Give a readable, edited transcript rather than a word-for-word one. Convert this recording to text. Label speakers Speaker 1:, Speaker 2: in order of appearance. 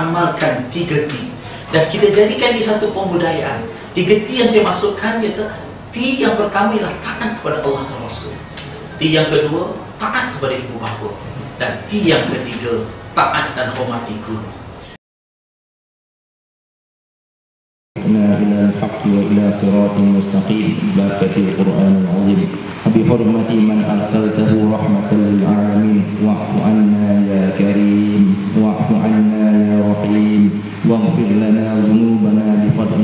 Speaker 1: amalkan 3 T. Dan kita jadikan di satu pembudayaan. 3 T yang saya masukkan iaitu T yang pertama ialah taat kepada Allah dan Rasul. T yang kedua, taat kepada ibu bapa. Dan T yang ketiga, taat dan hormati guru.
Speaker 2: إلى الحق وإلى صراط مستقيم بركة القرآن العظيم بحرمة من أرسلته رحمة للعالمين واعف عنا يا كريم واعف عنا يا رحيم واغفر لنا ذنوبنا بفضل